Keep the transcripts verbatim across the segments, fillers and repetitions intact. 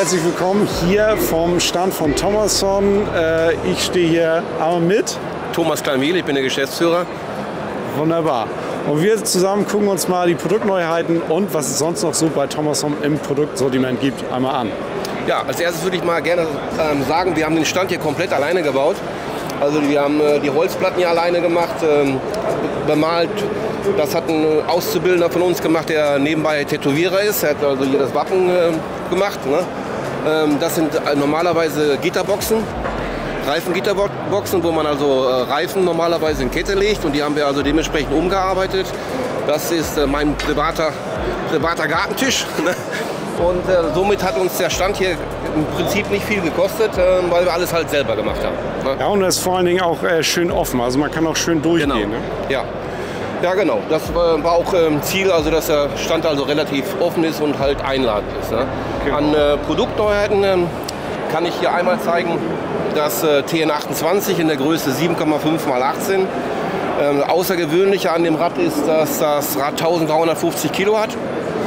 herzlich willkommen hier vom Stand von Thomasson. Äh, ich stehe hier einmal mit Thomas Kleinmiel, ich bin der Geschäftsführer. Wunderbar. Und wir zusammen gucken uns mal die Produktneuheiten und was es sonst noch so bei Thomasson im Produktsortiment gibt, einmal an. Ja, als erstes würde ich mal gerne ähm, sagen, wir haben den Stand hier komplett alleine gebaut. Also wir haben äh, die Holzplatten hier alleine gemacht, ähm, bemalt. Das hat ein Auszubildender von uns gemacht, der nebenbei Tätowierer ist. Er hat also hier das Wappen äh, gemacht. Ne? Ähm, das sind äh, normalerweise Gitterboxen, Reifengitterboxen, wo man also äh, Reifen normalerweise in Kette legt. Und die haben wir also dementsprechend umgearbeitet. Das ist äh, mein privater, privater Gartentisch. Ne? Und äh, somit hat uns der Stand hier im Prinzip nicht viel gekostet, äh, weil wir alles halt selber gemacht haben. Ne? Ja, und das ist vor allen Dingen auch äh, schön offen, also man kann auch schön durchgehen. Genau. Ne? Ja. Ja, genau. Das äh, war auch ähm, Ziel, also dass der Stand also relativ offen ist und halt einladend ist. Ne? Genau. An äh, Produktneuheiten äh, kann ich hier einmal zeigen, das äh, T N achtundzwanzig in der Größe sieben Komma fünf mal achtzehn. Ähm, außergewöhnliche an dem Rad ist, dass das Rad eintausenddreihundertfünfzig Kilo hat.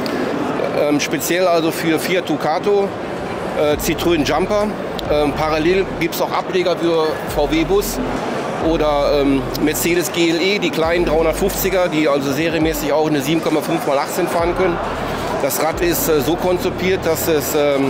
Ähm, speziell also für Fiat Ducato, äh, Citroën Jumper. Ähm, parallel gibt es auch Ableger für V W-Bus oder ähm, Mercedes G L E, die kleinen dreihundertfünfziger, die also serienmäßig auch eine sieben Komma fünf mal achtzehn fahren können. Das Rad ist äh, so konzipiert, dass es ähm,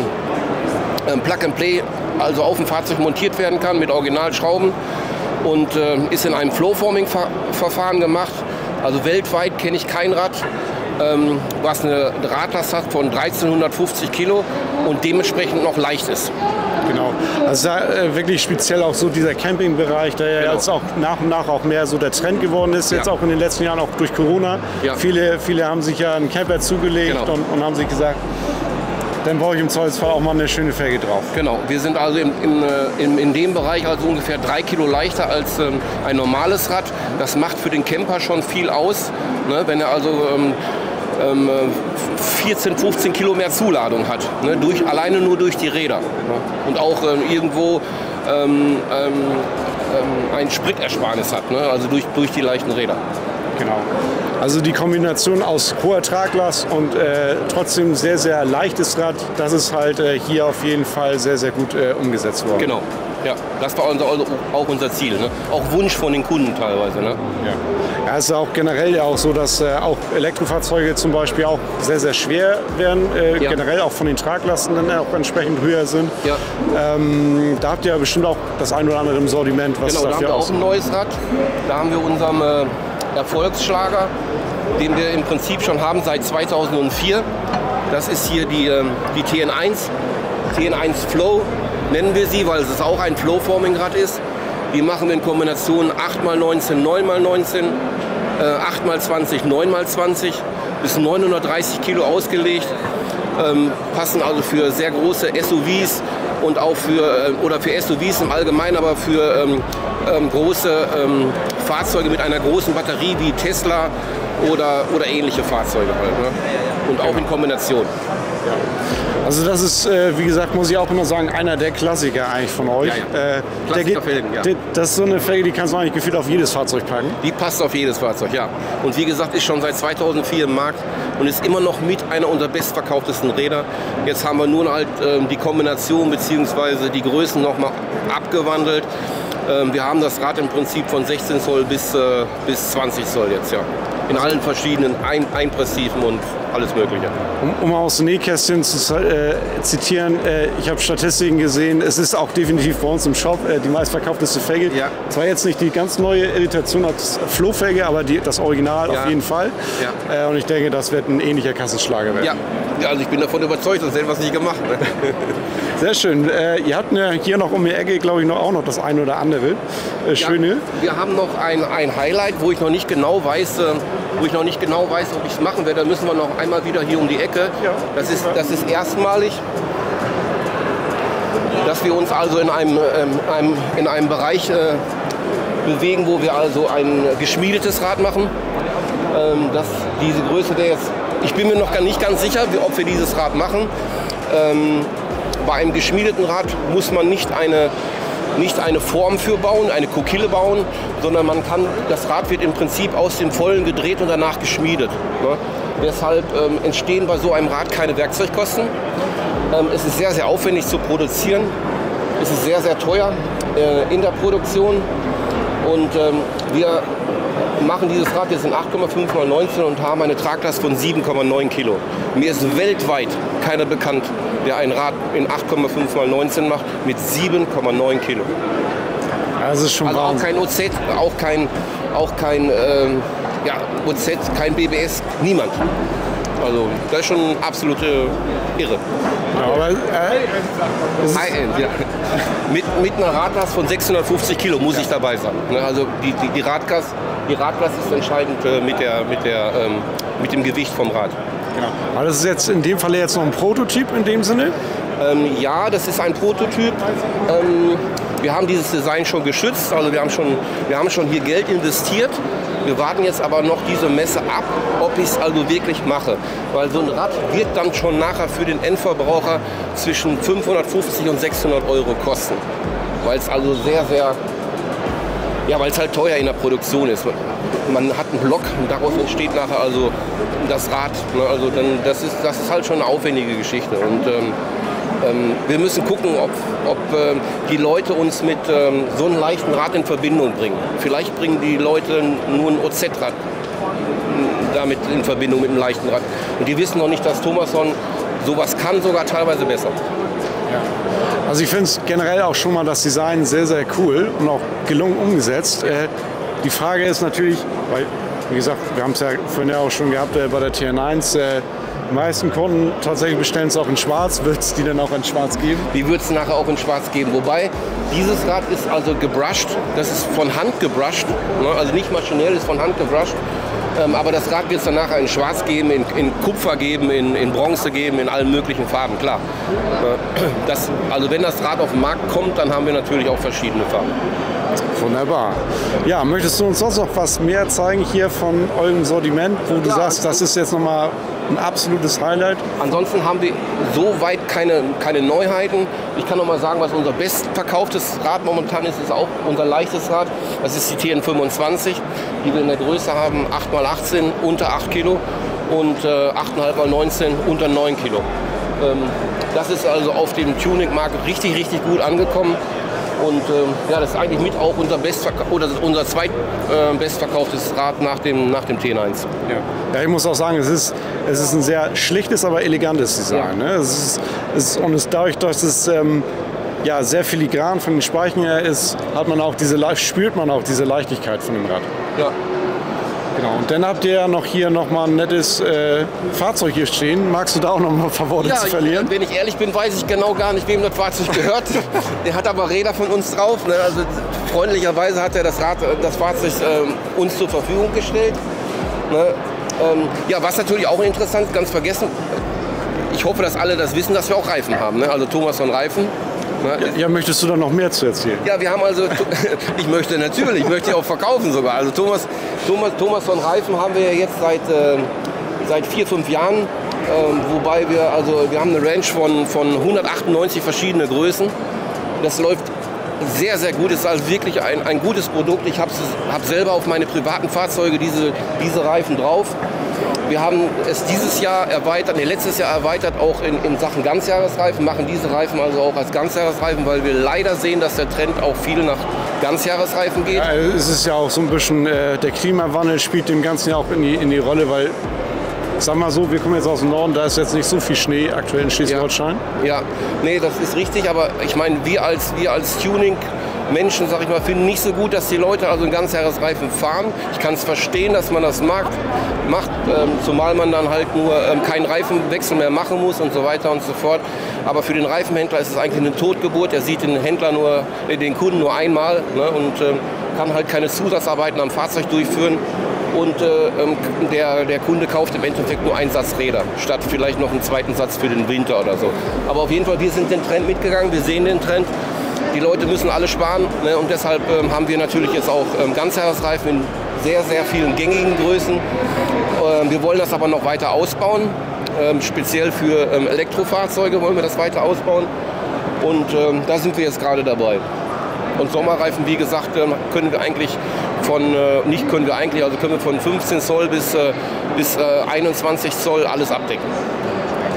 Plug and Play also auf dem Fahrzeug montiert werden kann mit Originalschrauben und äh, ist in einem Flowforming-Verfahren gemacht. Also weltweit kenne ich kein Rad, ähm, was eine Radlast hat von dreizehnhundertfünfzig Kilo und dementsprechend noch leicht ist. Genau, also äh, wirklich speziell auch so dieser Campingbereich, der ja genau. jetzt auch nach und nach auch mehr so der Trend geworden ist, jetzt ja. auch in den letzten Jahren, auch durch Corona. Ja. Viele, viele haben sich ja einen Camper zugelegt genau. und, und haben sich gesagt, dann brauche ich im Zweifelsfall auch mal eine schöne Felge drauf. Genau, wir sind also in, in, in, in dem Bereich also ungefähr drei Kilo leichter als ähm, ein normales Rad. Das macht für den Camper schon viel aus, ne? Wenn er also ähm, ähm, vierzehn, fünfzehn Kilo mehr Zuladung hat, ne? durch, alleine nur durch die Räder. Ne? Und auch ähm, irgendwo ähm, ähm, ein Spritersparnis hat, ne? Also durch, durch die leichten Räder. Genau. Also die Kombination aus hoher Traglast und äh, trotzdem sehr, sehr leichtes Rad, das ist halt äh, hier auf jeden Fall sehr, sehr gut äh, umgesetzt worden. Genau, ja, das war unser, auch unser Ziel, ne? Auch Wunsch von den Kunden teilweise. Ne? Ja. Ja, es ist auch generell ja auch so, dass äh, auch Elektrofahrzeuge zum Beispiel auch sehr, sehr schwer werden, äh, ja. generell auch von den Traglasten dann auch entsprechend höher sind. Ja. Ähm, da habt ihr ja bestimmt auch das ein oder andere im Sortiment, was genau, dafür da haben wir auch ein neues Rad. Da haben wir unserem äh, Erfolgsschlager, den wir im Prinzip schon haben seit zweitausendvier. Das ist hier die, die T N eins. T N eins Flow nennen wir sie, weil es auch ein Flowforming-Rad ist. Die machen wir in Kombination acht mal neunzehn, neun mal neunzehn, acht mal zwanzig, neun mal zwanzig, bis neunhundertdreißig Kilo ausgelegt. Ähm, passen also für sehr große S U Vs und auch für, oder für S U Vs im Allgemeinen, aber für ähm, ähm, große ähm, Fahrzeuge mit einer großen Batterie wie Tesla oder, oder ähnliche Fahrzeuge halt, ne? Und auch in Kombination. Ja. Also das ist, äh, wie gesagt, muss ich auch immer sagen, einer der Klassiker eigentlich von euch. Ja, ja. Äh, Klassikerfelgen, ja. Das ist so eine Felge, die kannst du eigentlich gefühlt auf jedes Fahrzeug packen. Die passt auf jedes Fahrzeug, ja. Und wie gesagt, ist schon seit zweitausendvier im Markt und ist immer noch mit einer unserer bestverkauftesten Räder. Jetzt haben wir nur halt äh, die Kombination bzw. die Größen noch mal abgewandelt. Ähm, wir haben das Rad im Prinzip von sechzehn Zoll bis, äh, bis zwanzig Zoll jetzt, ja. In allen verschiedenen Ein Einpressiven und alles Mögliche. Um, um aus dem Nähkästchen zu äh, zitieren, äh, ich habe Statistiken gesehen, es ist auch definitiv bei uns im Shop äh, die meistverkaufteste Felge. Ja. Zwar jetzt nicht die ganz neue Edition als Flohfelge, aber die, das Original ja. auf jeden Fall. Ja. Äh, und ich denke, das wird ein ähnlicher Kassenschlager werden. Ja, ja, also ich bin davon überzeugt, sonst hätten wir es nicht gemacht. Ne? Sehr schön. Äh, ihr habt ne, hier noch um die Ecke, glaube ich, noch, auch noch das eine oder andere äh, schöne. Ja, wir haben noch ein, ein Highlight, wo ich noch nicht genau weiß, äh, wo ich noch nicht genau weiß, ob ich es machen werde. Da müssen wir noch einmal wieder hier um die Ecke. Ja, das, ist, das ist erstmalig, dass wir uns also in einem, ähm, einem, in einem Bereich äh, bewegen, wo wir also ein geschmiedetes Rad machen. Ähm, das, diese Größe der jetzt, ich bin mir noch gar nicht ganz sicher, wie, ob wir dieses Rad machen. Ähm, bei einem geschmiedeten Rad muss man nicht eine nicht eine Form für bauen, eine Kokille bauen, sondern man kann, das Rad wird im Prinzip aus dem Vollen gedreht und danach geschmiedet. Ne? Deshalb ähm, entstehen bei so einem Rad keine Werkzeugkosten. Ähm, es ist sehr, sehr aufwendig zu produzieren. Es ist sehr, sehr teuer äh, in der Produktion. Und ähm, wir machen dieses Rad jetzt in acht Komma fünf mal neunzehn und haben eine Traglast von sieben Komma neun Kilo. Mir ist weltweit keiner bekannt, der ein Rad in acht Komma fünf mal neunzehn macht mit sieben Komma neun Kilo. Das ist schon also auch kein O Z, auch kein, auch kein ähm, ja, O Z, kein B B S, niemand. Also das ist schon absolute Irre. Ja, aber, äh, High-End, ja. mit, mit einer Radlast von sechshundertfünfzig Kilo muss ich dabei sein. Also die, die, die, Radlast, die Radlast ist entscheidend äh, mit, der, mit, der, ähm, mit dem Gewicht vom Rad. Genau. Aber das ist jetzt in dem Fall jetzt noch ein Prototyp in dem Sinne? Ähm, ja, das ist ein Prototyp. Ähm, wir haben dieses Design schon geschützt, also wir haben schon, wir haben schon hier Geld investiert. Wir warten jetzt aber noch diese Messe ab, ob ich es also wirklich mache. Weil so ein Rad wird dann schon nachher für den Endverbraucher zwischen fünfhundertfünfzig und sechshundert Euro kosten. Weil es also sehr, sehr, ja, weil es halt teuer in der Produktion ist. Man hat einen Block und daraus entsteht nachher also das Rad. Ne? Also dann, das ist, das ist halt schon eine aufwendige Geschichte. Und ähm, ähm, wir müssen gucken, ob, ob ähm, die Leute uns mit ähm, so einem leichten Rad in Verbindung bringen. Vielleicht bringen die Leute nur ein O Z-Rad damit in Verbindung mit einem leichten Rad. Und die wissen noch nicht, dass Thomasson sowas kann, sogar teilweise besser. Ja. Also ich finde es generell auch schon mal das Design sehr, sehr cool und auch gelungen umgesetzt. Äh, die Frage ist natürlich, weil, wie gesagt, wir haben es ja vorhin ja auch schon gehabt äh, bei der T N eins, äh, die meisten Kunden tatsächlich bestellen es auch in Schwarz. Wird es die dann auch in Schwarz geben? Die wird es nachher auch in Schwarz geben. Wobei, dieses Rad ist also gebrushed. Das ist von Hand gebrushed. Ne? Also nicht maschinell, ist von Hand gebrushed. Ähm, aber das Rad wird es dann nachher in Schwarz geben, in, in Kupfer geben, in, in Bronze geben, in allen möglichen Farben, klar. Das, also wenn das Rad auf den Markt kommt, dann haben wir natürlich auch verschiedene Farben. Wunderbar. Ja, möchtest du uns sonst noch was mehr zeigen hier von eurem Sortiment, wo du ja, sagst, das ist jetzt nochmal ein absolutes Highlight? Ansonsten haben wir soweit keine, keine Neuheiten. Ich kann noch mal sagen, was unser bestverkauftes Rad momentan ist, ist auch unser leichtes Rad. Das ist die T N fünfundzwanzig, die wir in der Größe haben, acht mal achtzehn, unter acht Kilo und äh, acht Komma fünf mal neunzehn, unter neun Kilo. Ähm, das ist also auf dem Tuning-Markt richtig, richtig gut angekommen. Und ähm, ja, das ist eigentlich mit auch unser, Bestverka- oder unser zweit äh, bestverkauftes Rad nach dem, nach dem T N eins. Ja. Ja, ich muss auch sagen, es ist, es ist ein sehr schlichtes, aber elegantes Design. Ja. Ne? Es ist, es ist, und es, dadurch, dass es ähm, ja, sehr filigran von den Speichen her ist, hat man auch diese, spürt man auch diese Leichtigkeit von dem Rad. Ja. Genau. Und dann habt ihr ja noch hier noch mal ein nettes äh, Fahrzeug hier stehen. Magst du da auch noch mal ein paar Worte ja, zu verlieren? Ich, wenn ich ehrlich bin, weiß ich genau gar nicht, wem das Fahrzeug gehört. Der hat aber Räder von uns drauf. Ne? Also freundlicherweise hat er das, Rad, das Fahrzeug äh, uns zur Verfügung gestellt. Ne? Ähm, ja, was natürlich auch interessant, ganz vergessen. Ich hoffe, dass alle das wissen, dass wir auch Reifen haben. Ne? Also Thomasson Reifen. Ja, ja, möchtest du da noch mehr zu erzählen? Ja, wir haben also, ich möchte natürlich, ich möchte die auch verkaufen sogar. Also Thomas, Thomas, Thomasson Reifen haben wir ja jetzt seit, äh, seit vier, fünf Jahren. Äh, wobei wir, also wir haben eine Range von, von hundertachtundneunzig verschiedene Größen. Das läuft sehr, sehr gut. Es ist also wirklich ein, ein gutes Produkt. Ich habe hab selber auf meine privaten Fahrzeuge diese, diese Reifen drauf. Wir haben es dieses Jahr erweitert, nee, letztes Jahr erweitert, auch in, in Sachen Ganzjahresreifen, machen diese Reifen also auch als Ganzjahresreifen, weil wir leider sehen, dass der Trend auch viel nach Ganzjahresreifen geht. Ja, es ist ja auch so ein bisschen, äh, der Klimawandel spielt dem Ganzen ja auch in die, in die Rolle, weil, sag mal so, wir kommen jetzt aus dem Norden, da ist jetzt nicht so viel Schnee aktuell in Schleswig-Holstein. Ja, ja, nee, das ist richtig, aber ich meine, wir als, wir als Tuning Menschen, sag ich mal, finden nicht so gut, dass die Leute also einen Ganzjahresreifen fahren. Ich kann es verstehen, dass man das mag, macht, ähm, zumal man dann halt nur ähm, keinen Reifenwechsel mehr machen muss und so weiter und so fort. Aber für den Reifenhändler ist es eigentlich eine Totgeburt. Er sieht den Händler nur, äh, den Kunden nur einmal, ne, und äh, kann halt keine Zusatzarbeiten am Fahrzeug durchführen. Und äh, der, der Kunde kauft im Endeffekt nur einen Satz Räder, statt vielleicht noch einen zweiten Satz für den Winter oder so. Aber auf jeden Fall, wir sind den Trend mitgegangen, wir sehen den Trend. Die Leute müssen alle sparen, ne, und deshalb ähm, haben wir natürlich jetzt auch ähm, Ganzjahresreifen in sehr, sehr vielen gängigen Größen. Ähm, wir wollen das aber noch weiter ausbauen. Ähm, speziell für ähm, Elektrofahrzeuge wollen wir das weiter ausbauen. Und ähm, da sind wir jetzt gerade dabei. Und Sommerreifen, wie gesagt, ähm, können wir eigentlich von, äh, nicht können wir eigentlich, also können wir von fünfzehn Zoll bis, äh, bis äh, einundzwanzig Zoll alles abdecken.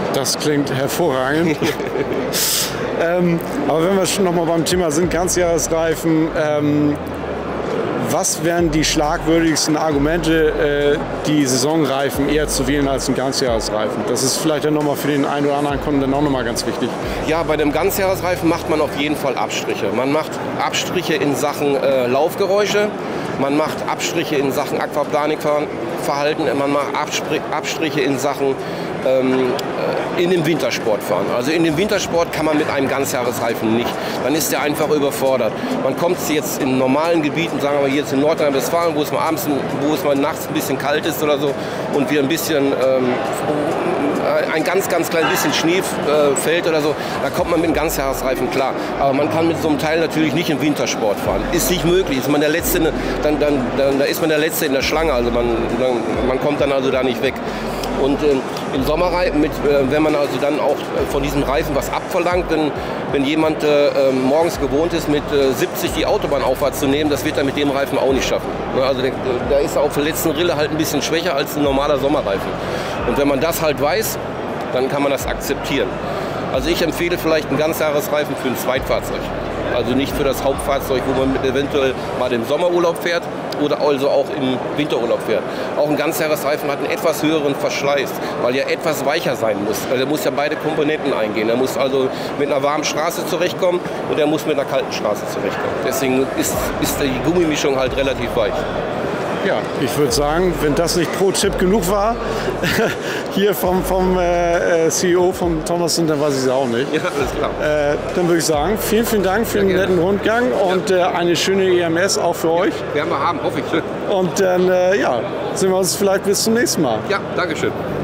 Das klingt hervorragend. ähm, aber wenn wir schon noch mal beim Thema sind, Ganzjahresreifen, ähm, was wären die schlagwürdigsten Argumente, äh, die Saisonreifen eher zu wählen als einen Ganzjahresreifen? Das ist vielleicht dann nochmal für den einen oder anderen Kunden dann auch nochmal ganz wichtig. Ja, bei dem Ganzjahresreifen macht man auf jeden Fall Abstriche. Man macht Abstriche in Sachen äh, Laufgeräusche, man macht Abstriche in Sachen Aquaplaning-Verhalten, man macht Abstriche in Sachen ähm, in dem Wintersport fahren. Also in dem Wintersport kann man mit einem Ganzjahresreifen nicht. Dann ist der einfach überfordert. Man kommt jetzt in normalen Gebieten, sagen wir mal jetzt in Nordrhein-Westfalen, wo es mal abends, wo es mal nachts ein bisschen kalt ist oder so und wir ein bisschen ähm, ein ganz, ganz klein bisschen Schnee äh, fällt oder so, da kommt man mit einem Ganzjahresreifen klar. Aber man kann mit so einem Teil natürlich nicht im Wintersport fahren. Ist nicht möglich. Ist man der Letzte, dann, dann, dann, da ist man der Letzte in der Schlange. Also man, dann, man kommt dann also da nicht weg. Und äh, im Sommerreifen, mit, äh, wenn man also dann auch äh, von diesem Reifen was abverlangt, denn wenn jemand äh, morgens gewohnt ist, mit äh, siebzig die Autobahnauffahrt zu nehmen, das wird er mit dem Reifen auch nicht schaffen. Ne? Also der, da ist er auf der letzten Rille halt ein bisschen schwächer als ein normaler Sommerreifen. Und wenn man das halt weiß, dann kann man das akzeptieren. Also ich empfehle vielleicht einen Ganzjahresreifen für ein Zweitfahrzeug. Also nicht für das Hauptfahrzeug, wo man eventuell mal im Sommerurlaub fährt oder also auch im Winterurlaub fährt. Auch ein Ganzjahresreifen hat einen etwas höheren Verschleiß, weil er etwas weicher sein muss. Also er muss ja beide Komponenten eingehen. Er muss also mit einer warmen Straße zurechtkommen und er muss mit einer kalten Straße zurechtkommen. Deswegen ist, ist die Gummimischung halt relativ weich. Ja, ich würde sagen, wenn das nicht Pro-Tipp genug war, hier vom, vom äh, C E O von Thomason, dann weiß ich es auch nicht. Ja, alles klar. Äh, dann würde ich sagen, vielen, vielen Dank für ja, den netten Rundgang und äh, eine schöne E M S auch für ja, euch. Werden wir haben, hoffe ich. Und dann äh, ja, sehen wir uns vielleicht bis zum nächsten Mal. Ja, Dankeschön.